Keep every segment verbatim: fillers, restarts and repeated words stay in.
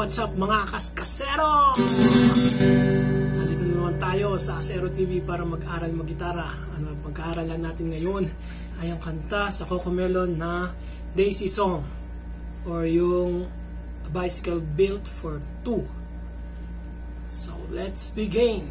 what's up mga kaskasero? Nandito na naman tayo sa Asero T V para mag-aral mag-gitara. Ano ang pag-aaralan natin ngayon ay ang kanta sa Cocomelon na Daisy Song or yung A Bicycle Built for Two. So let's begin!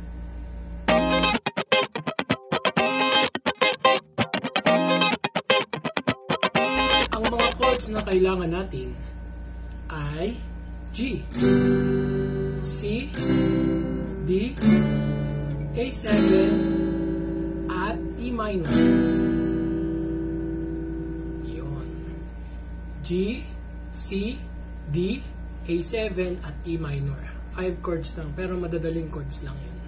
Ang mga chords na kailangan natin ay G, C, D, A seven, at E minor. Yun. G, C, D, A seven, at E minor. Five chords lang, pero madadaling chords lang yun.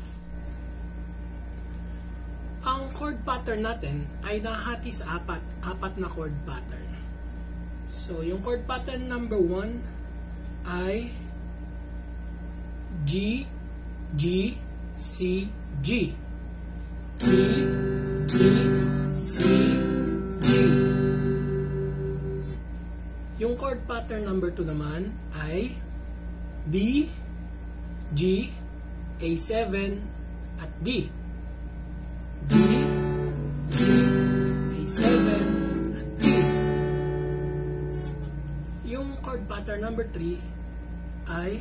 Ang chord pattern natin ay nahati sa apat. Apat na chord pattern. So, yung chord pattern number one ay G, G, C, G. G, G, C, G. Yung chord pattern number two naman ay D, G, A seven, at D. D, G, A seven, at D. Yung chord pattern number three ay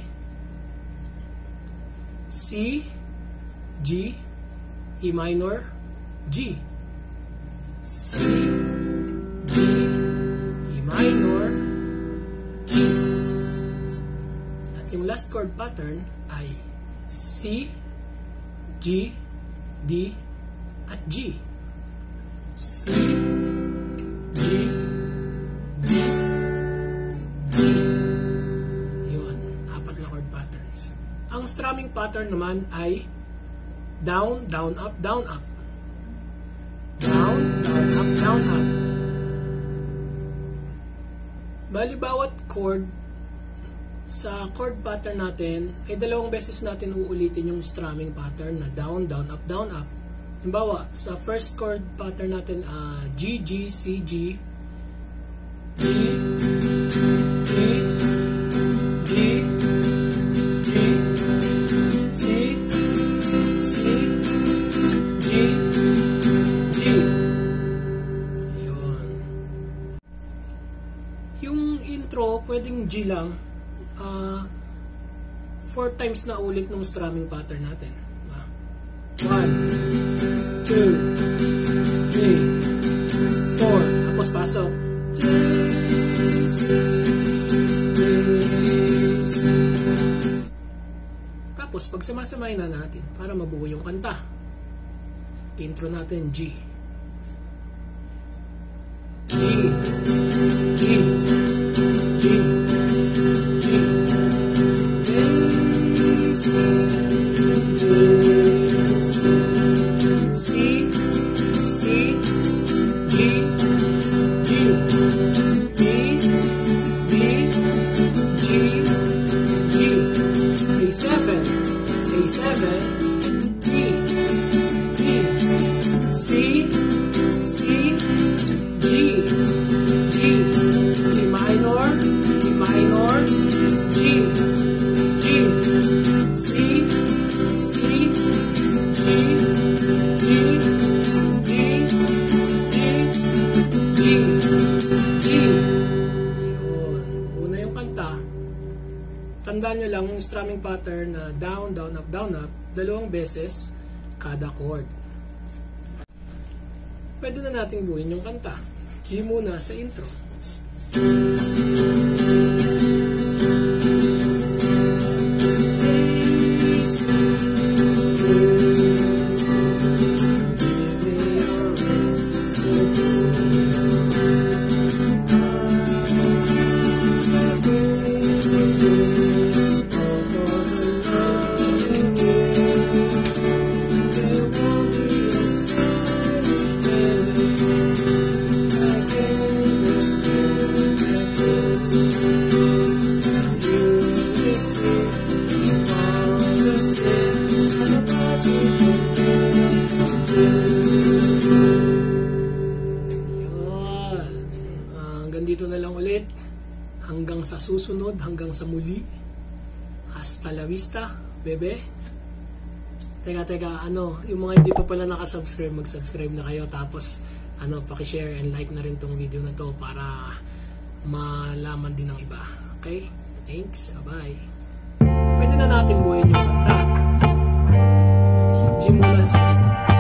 C, G, E minor, G. C, G, E minor, G. At yung last chord pattern ay C, G, D, at G. C, G, D, G. Yun, apat na chord patterns. Ang strumming pattern naman ay down, down, up, down, up. Down, down, up, down, up. Bali, bawat chord sa chord pattern natin ay dalawang beses natin uulitin yung strumming pattern na down, down, up, down, up. Halimbawa, sa first chord pattern natin, uh, G, G, C, G, G, G, G, G, C, C, G, G. Yun. Yung intro, pwedeng G lang. Uh, four times na ulit ng strumming pattern natin. One, two, three, four. Tapos pasok. Tapos pag samasamahin na natin para mabuo yung kanta. Intro natin G. G. G. G. G. G. C, C, G, G, B, B, G, G, A seven, A seven, E, E, C, C, G, G, E minor, E minor, G, G, C, C, G, G, G, G, G, G. Yun. Una yung kanta. Tandaan nyo lang yung strumming pattern na down, down, up, down, up. Dalawang beses kada chord. Pwede na nating buuin yung kanta. G muna sa intro. Hanggang sa susunod, hanggang sa muli. Hasta la vista, bebe. Teka, teka, ano, yung mga hindi pa pala nakasubscribe, mag-subscribe na kayo. Tapos, ano, pakishare and like na rin tong video na to para malaman din ng iba. Okay? Thanks. Bye-bye. Pwede na natin buuin yung kanta. G muna sa